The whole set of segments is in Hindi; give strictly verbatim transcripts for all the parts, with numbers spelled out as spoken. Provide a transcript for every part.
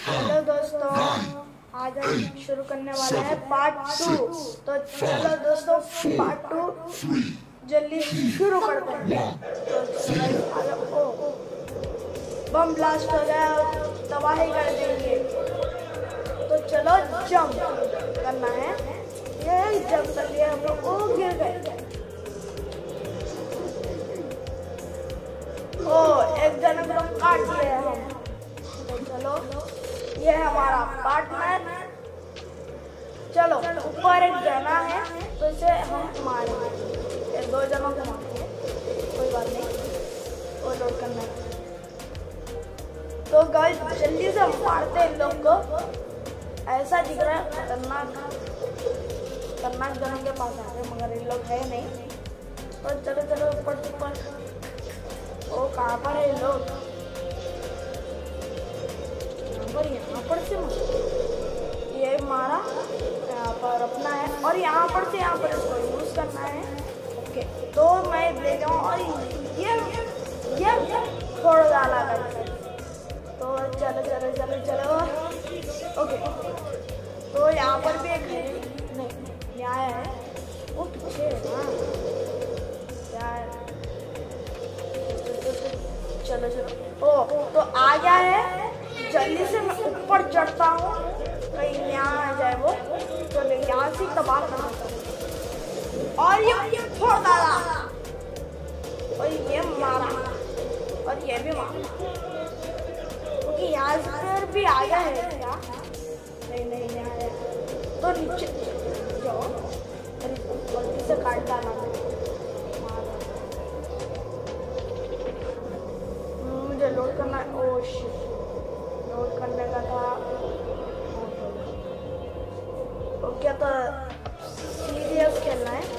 हेलो दोस्तों, आज हम शुरू करने वाले हैं पार्ट टू। तो चलो दोस्तों, पार्ट टू जल्दी शुरू करते हैं। तो ओ बम ब्लास्ट हो गया, तबाही कर देंगे। तो चलो जंप करना है। ये जंप कर लिया हम लोग। ओ गिर गए। ओ एक जन को काट दिया हम। तो चलो, ये है हमारा पार्टनर। चलो ऊपर एक जना है, तो इसे हम मारेंगे। दो जनों को मारेंगे, कोई बात नहीं। वो लोड करना है। तो गाइस जल्दी से मारते हैं इन लोग को। ऐसा दिख रहा है खतरनाक खतरनाक जनों के पास आ रहे, मगर इन लोग है नहीं। तो चलो चलो ऊपर ऊपर। ओ कहाँ पर है लोग? यहाँ पर यहाँ पर से ये मारा, यहाँ पर अपना है, और यहाँ पर से यहाँ पर इसको यूज करना है। ओके, तो मैं ले जाऊँ और ये ये फोड़ डाला करके। तो चलो चलो चलो चलो। ओके, तो यहाँ पर भी एक है, नहीं यहाँ है, वो पीछे है ना यार। चलो चलो। ओ तो आ गया है। जल्दी से मैं ऊपर चढ़ता हूँ, कहीं यहाँ आ जाए वो। तो यहाँ से तबाह करना हूँ। और ये फोड़ डाला, और ये मारा, और ये भी मारा। क्योंकि यहाँ पर भी आ गया है क्या? नहीं नहीं नहीं आया। तो नीचे जाओ, गलती से काट डाला। मुझे लोड करना है। ओ शिट, लोड करने का था। ओके, तो सीरियस खेलना है।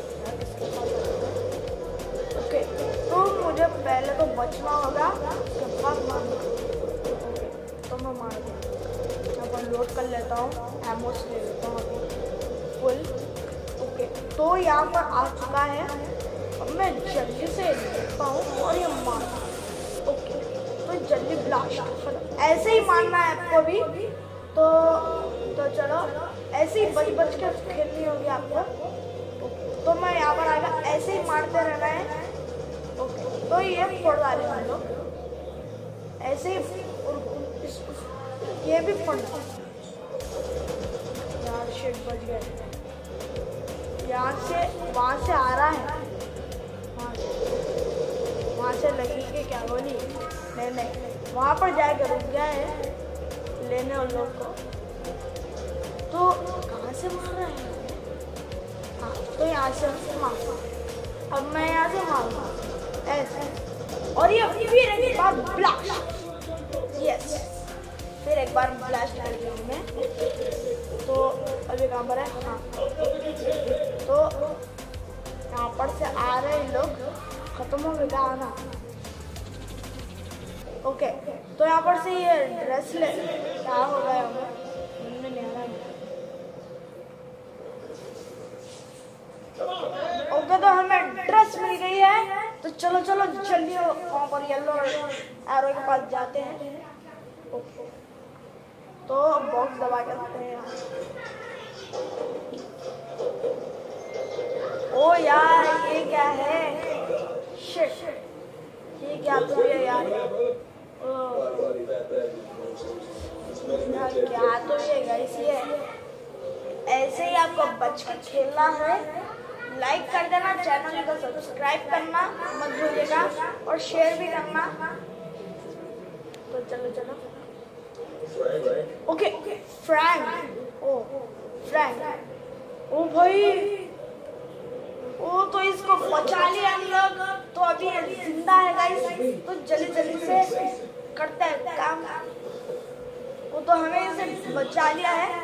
ओके, तो मुझे पहले तो बचना होगा, उसके बाद मारना। ओके, तो मैं मार दूँ। यहाँ पर लोड कर लेता हूँ, एमोस ले लेता हूँ फुल। ओके, तो यहाँ पर आ चुका है। अब मैं जल्दी से देखता हूँ और ये मारना। ओके, तो जल्दी ब्लास्ट ऐसे ही मारना है आपको भी। तो तो चलो, ऐसे ही बच बच के खेलनी होगी आपको। तो मैं यहाँ पर आएगा, ऐसे ही मारते रहना है। ओके, तो ये फोड़ डाले हम लोग ऐसे ही। ये भी फोड़ यार, शिट बच गए। यहाँ से वहाँ से आ रहा है, वहाँ से लगेगी क्या गोली? नहीं नहीं, वहाँ पर जाकर रुक गया है लेने उन लोग को। तो कहाँ से मार रहा है? हाँ, तो यहाँ से मार। अब मैं यहाँ से मारूंगा ऐसे, और ये फिर एक बार ब्लास्ट। यस, फिर एक बार ब्लास्ट कर दिया मैं। तो अभी कहाँ पर है? हाँ, तो यहाँ पर से आ रहे हैं लोग। खत्म हो गया आना। ओके, तो यहाँ पर से ये ड्रेस ले, क्या हो गया हमें नहीं आ रहा है। ओके, तो हमें ड्रेस मिल गई है। तो चलो चलो जल्दी वहाँ पर येलो एरो के पास जाते हैं। ओके, तो बॉक्स दबा के रखते हैं। ओ यार, ये क्या है? शिट, ये क्या तो है यार? यार क्या तो ये गाइस, ये ऐसे ही आपको बच के खेलना है। लाइक कर देना, चैनल को सब्सक्राइब करना मत भूलिएगा, और शेयर भी करना। तो चलो चलो। Okay, Frank. ओ फ्रैंक, ओ भाई, ओ तो इसको बचा लिया हम लोग। तो अभी जिंदा है गाइस। तो जल्दी जल्दी से करते हैं काम। वो तो हमें इसे बचा लिया है।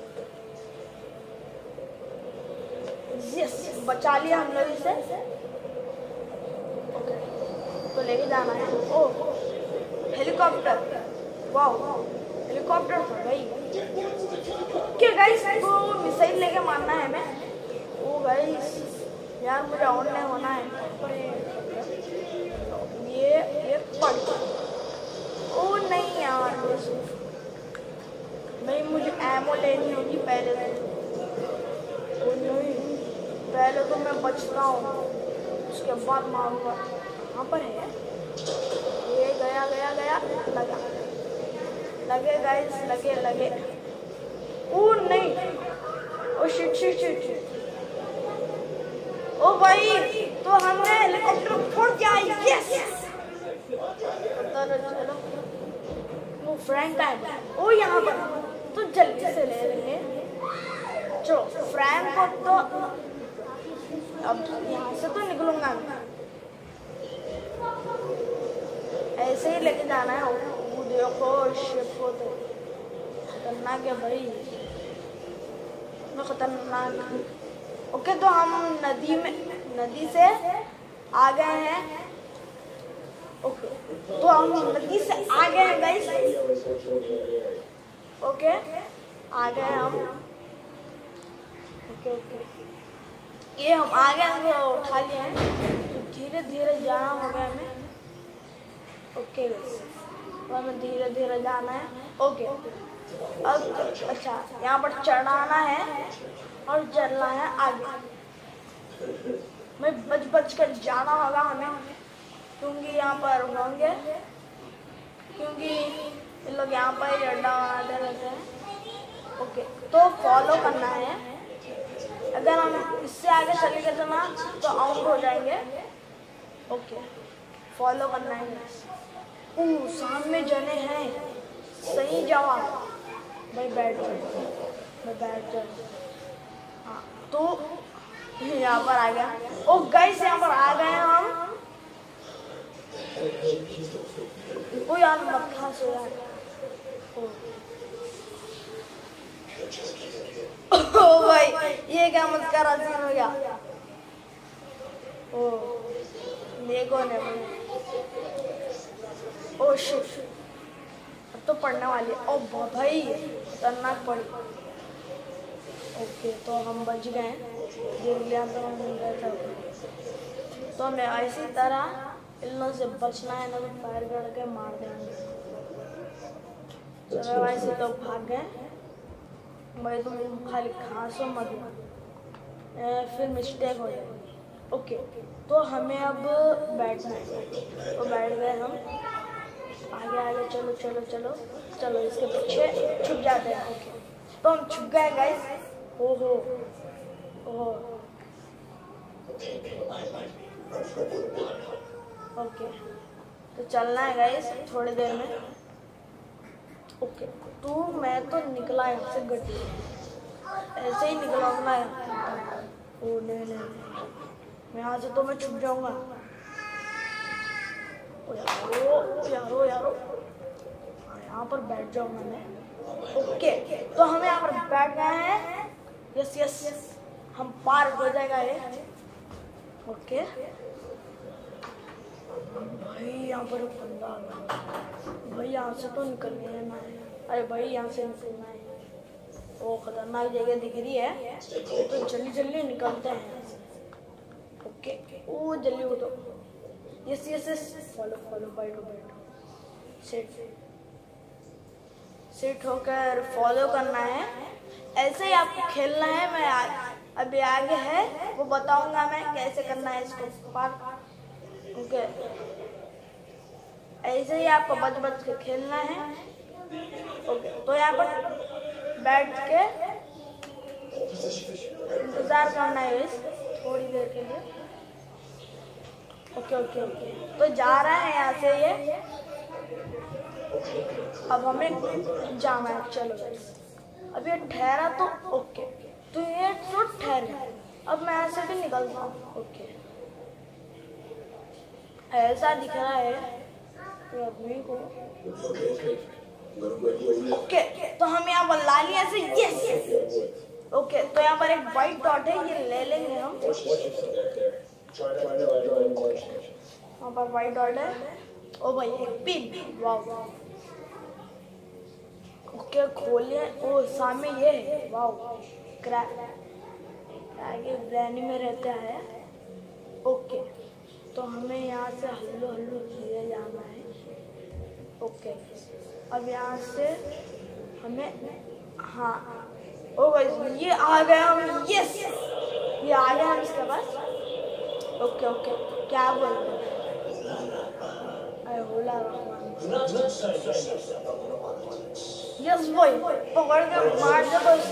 यस, बचा लिया हम लोग इसे। ओके, तो लेके जाना है। ओ हेलीकॉप्टर, वाह हेलीकॉप्टर था भाई। क्या गाइस, तो मिसाइल लेके मारना है हमें। ओ गाइस यार, मुझे ऑन नहीं होना है। ये ये पड़। ओ नहीं यार, लेकिन मुझे एमो लेनी होगी पहले तो। ओ नहीं, पहले तो मैं बचता हूँ, उसके बाद मारूंगा। कहाँ पर है ये? गया गया गया, लगा, लगे गाइस, लगे लगे। ओ नहीं, ओ शिट शिट शिट शिट। ओ भाई, तो हमने हेलीकॉप्टर फोड़ दिया। यस, चलो वो फ्रैंक है। ओ यहाँ पर तो जल्दी से ले लेंगे। चलो फ्रैंक को तो अब यहाँ से तो निकलूंगा मैं, ऐसे ही लेके जाना है। वो देखो शिप को तो खतरनाक है भाई, मैं खतरनाक। ओके, तो हम नदी में, नदी से आ गए हैं। ओके, तो हम नदी से आ गए हैं गाइस। ओके, आ गए हम। ओके ओके, ये हम आ गए, तो उठा लिए हैं। तो धीरे धीरे जाना होगा हमें। ओके गाइस, तो हमें धीरे धीरे जाना है। ओके, अब अच्छा यहाँ पर चढ़ाना है और चलना है आगे। मैं बच बच कर जाना होगा हमें, क्योंकि यहाँ पर होंगे, क्योंकि इन लोग यहाँ पर ही अड्डा बनाते रहते हैं। ओके, तो फॉलो करना है। अगर हम इससे आगे चले गए तो ना तो आउट हो जाएंगे। ओके, फॉलो करना है। ओह, सामने जने हैं, सही जवाब भाई। बैठ जाओ, मैं बैठ जाऊँ। हाँ, तो यहाँ पर आ गया। ओ गाइस, यहाँ पर आ गए हम। ओ यार मत खासो यार। ओ भाई, ये क्या मस्करा सीन हो गया। ओ देखो ने ओ शिट, अब तो पढ़ने वाली। ओ भाई खतरनाक पड़ी। ओके, तो हम बच गए, देख लिया तो हम मिल गए थे। तो हमें ऐसी तरह इन लोगों से बचना है, ना तो फायर करके मार देंगे। चलो वैसे तो भाग गए भाई, तुम खाली खांसो मत, फिर मिस्टेक हो जाएगी। ओके, तो हमें अब बैठना है। तो बैठ गए हम। आगे आगे चलो चलो चलो चलो, इसके पीछे छुप जाते हैं। ओके, तो हम छुप गए गाइस। ओहो ओहो, ओके, तो चलना है गाइस थोड़ी देर में। ओके, तो मैं तो निकला यहाँ से, गड्डी ऐसे ही निकला मैं। ओ नहीं नहीं, मैं यहाँ से तो मैं छुप जाऊंगा। ओ यारो यारो यारो, यहाँ पर बैठ जाऊंगा मैं। ओके, तो हम यहाँ पर बैठ गए हैं। यस यस, हम पार हो जाएगा ये। ओके भाई, यहाँ पर बंदा आ गया भाई, यहाँ से तो निकलना है ना। अरे भाई, यहाँ से निकलना है। वो खतरनाक जगह दिख रही है, तो जल्दी जल्दी निकलते हैं। ओके, ओ जल्दी हो तो। Yes yes yes, follow follow, बैठो बैठो, सेट सेट होकर फॉलो करना है। ऐसे ही आपको खेलना है। मैं आ, अभी आगे है वो बताऊंगा मैं कैसे करना है इसको पार। ओके, ऐसे ही आपको बच बच के खेलना है। ओके, तो यहाँ पर बैठ के इंतजार करना है इस थोड़ी देर के लिए। ओके ओके ओके, तो जा रहा है यहाँ से ये। अब हमें जाना है। चलो अब ये ठहरा तो ओके, तो ये तो ठहर गया। अब मैं यहाँ से भी निकलता हूँ। ओके, ऐसा दिख रहा है आदमी को। ओके, तो हम यहाँ पर ला लिया ऐसे। यस, ओके, तो यहाँ पर एक वाइट डॉट है, ये ले लेंगे हम। यहाँ पर वाइट डॉट है। ओ भाई, एक पिन, वाह। ओके, खोलिए। ओ सामने ये है, वाह, क्रैक आगे ब्रैनी में रहता है। ओके, तो हमें यहाँ से हल्लो हल्लो धीरे जाना है। ओके, अब यहाँ से हमें हाँ ओ गाइस ये आ गया हम, यस ये आ गया हम इसके पास। ओके ओके क्या बोल रहे बोला यस बॉय पकड़ के मार दे बस।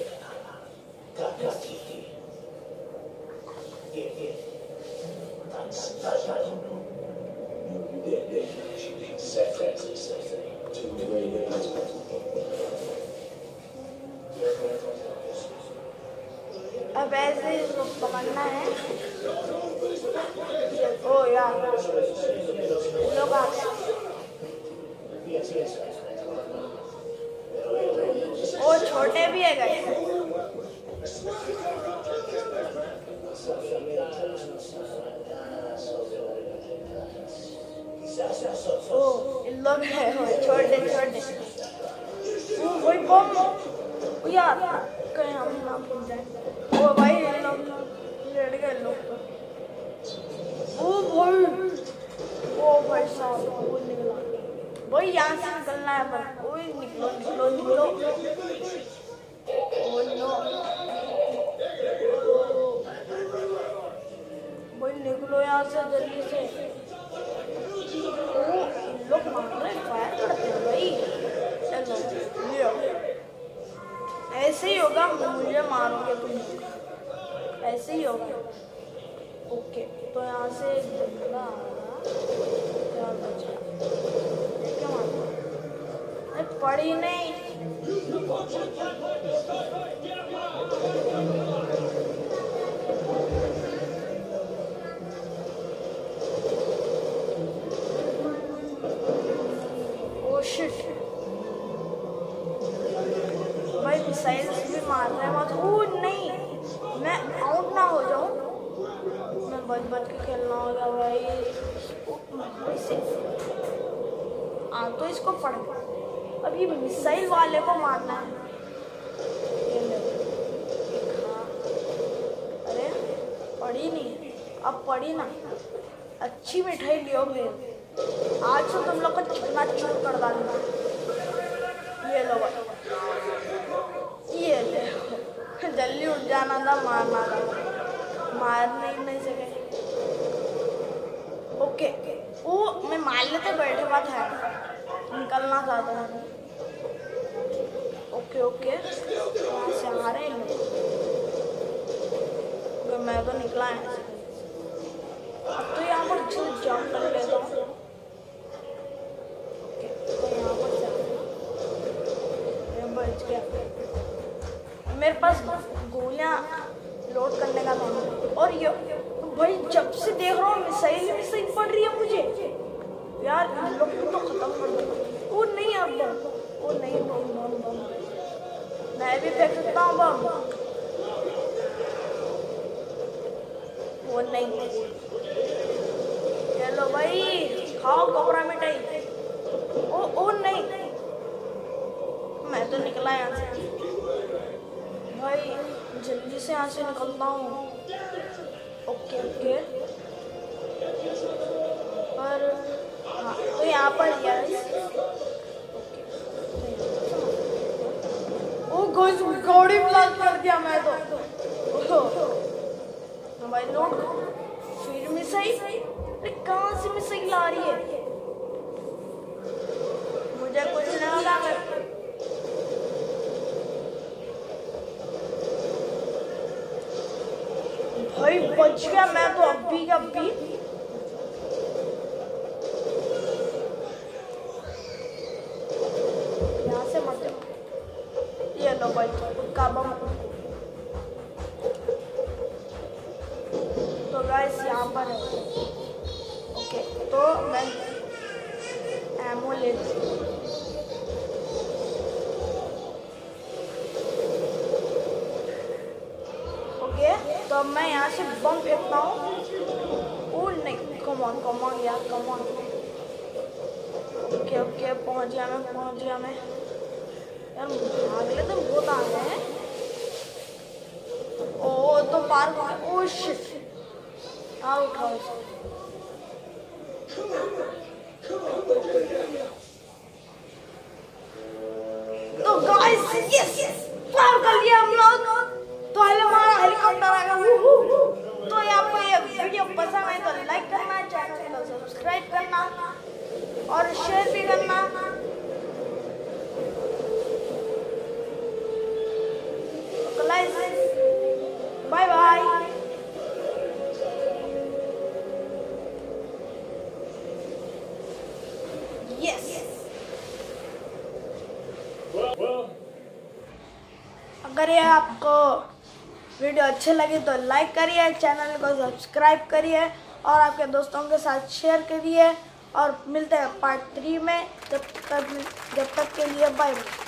अब ऐसे इसको पकड़ना है। ओ यार लोग आ गए। ओ छोटे भी है गए। ओ इन लोग है छोटे छोटे। ओ वही बम यार कहीं हम ना भूल जाए। ओ भाई इन लोग लड़ गए लोग। ओ भाई ओ भाई साहब वो निकला भाई यहाँ से निकलना है पर। ओए निकलो निकलो निकलो। ओ नो भाई निकलो यहाँ से जल्दी से। ओ लोग मार रहे फायर करते हैं भाई। चलो लियो ऐसे ही होगा मुझे मारोगे तुम ऐसे ही होगा। ओके तो यहाँ से बंदा आ रहा क्या मार पड़ी नहीं। ओ शिट भाई मिसाइल्स भी मार रहे हैं मत। ओ नहीं मैं आउट ना हो जाऊं। मैं बच बच के खेलना होगा भाई। हाँ तो इसको पड़ अब ये मिसाइल वाले को मारना है। ये ले हाँ अरे पड़ी नहीं अब पड़ी ना। अच्छी मिठाई लियो भाई आज तो तुम लोग को चिकना चूर कर डालूंगा। ये लो भाई ये ले जल्दी उठ जाना था मारना था मार नहीं नहीं सके। ओके वो मैं मार लेते बैठे बात है निकलना चाहता हूँ। ओके ओके यहाँ से आ रहे हैं लोग। मैं तो निकला है अब तो यहाँ पर जंप कर लेता हूँ। ओके तो यहाँ पर मैं बच गया। मेरे पास गोलियाँ लोड करने का था और ये भाई जब से देख रहा हूँ मिसाइल मिसाइल पड़ रही है मुझे यार। लोग तो खत्म कर दो। वो नहीं अब वो नहीं बम बम बम मैं भी फेंक सकता हूँ बम। वो नहीं चलो भाई खाओ कोबरा मिठाई। ओ ओ नहीं मैं तो निकला यहाँ से भाई जल्दी से यहाँ से निकलता हूँ। ओके ओके पर हाँ तो यहाँ पर ओ गाइस गाड़ी ब्लॉक कर दिया मैं तो। भाई लोग फिर मिसाइल कहाँ से मिसाइल आ रही है मुझे कुछ नहीं लगा। भाई बच गया मैं तो अभी का अभी। यहाँ से मत जाओ। ये लो भाई का बम। तो गाइस यहाँ पर है। ओके तो मैं एमो ले तो अब मैं यहाँ से बम फेंकता हूँ। ओ नहीं कम ऑन कम ऑन यार कम ऑन। ओके ओके पहुँच गया मैं पहुँच गया मैं यार भाग ले तो बहुत आ गए हैं। ओ तो पार ओ शिट आ उठाओ इसको। तो गाइस यस पार कर लिया हम लोग। तो हमारा हेलीकॉप्टर आ गया। तो ये आपको ये वीडियो पसंद आए तो लाइक करना, चैनल को सब्सक्राइब करना और शेयर भी करना। Bye bye. यस अगर ये आपको वीडियो अच्छे लगे तो लाइक करिए, चैनल को सब्सक्राइब करिए और आपके दोस्तों के साथ शेयर करिए। और मिलते हैं पार्ट थ्री में। जब तक जब तक के लिए बाय बाय।